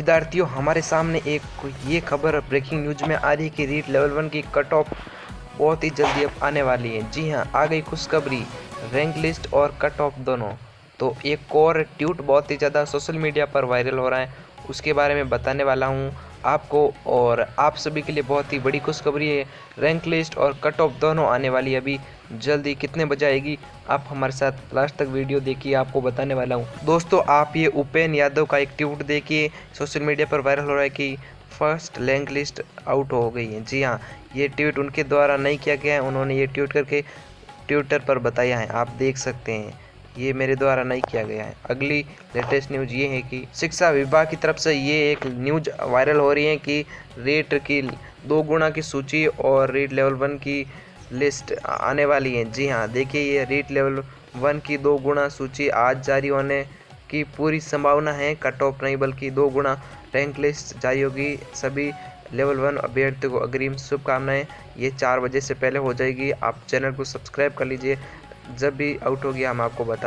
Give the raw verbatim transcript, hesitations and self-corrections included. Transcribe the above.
विद्यार्थियों, हमारे सामने एक ये खबर ब्रेकिंग न्यूज में आ रही है कि रीट लेवल वन की कट ऑफ बहुत ही जल्दी अब आने वाली है। जी हाँ, आ गई खुशखबरी, रैंक लिस्ट और कट ऑफ दोनों। तो एक और ट्वीट बहुत ही ज़्यादा सोशल मीडिया पर वायरल हो रहा है, उसके बारे में बताने वाला हूँ आपको। और आप सभी के लिए बहुत ही बड़ी खुशखबरी है, रैंक लिस्ट और कट ऑफ दोनों आने वाली है अभी जल्दी। कितने बजे आएगी, आप हमारे साथ लास्ट तक वीडियो देखिए, आपको बताने वाला हूँ। दोस्तों, आप ये उपेन यादव का एक ट्वीट देखिए, सोशल मीडिया पर वायरल हो रहा है कि फर्स्ट रैंक लिस्ट आउट हो गई है। जी हाँ, ये ट्वीट उनके द्वारा नहीं किया गया है, उन्होंने ये ट्वीट करके ट्विटर पर बताया है, आप देख सकते हैं, ये मेरे द्वारा नहीं किया गया है। अगली लेटेस्ट न्यूज ये है कि शिक्षा विभाग की तरफ से ये एक न्यूज वायरल हो रही है कि रेट की दो गुना की सूची और रेट लेवल वन की लिस्ट आने वाली है। जी हाँ, देखिए, ये रेट लेवल वन की दो गुना सूची आज जारी होने की पूरी संभावना है। कट ऑफ नहीं बल्कि दो गुना रैंक लिस्ट जारी होगी। सभी लेवल वन अभ्यर्थियों को अग्रिम शुभकामनाएं। ये चार बजे से पहले हो जाएगी। आप चैनल को सब्सक्राइब कर लीजिए, जब भी आउट होगी हम आपको बता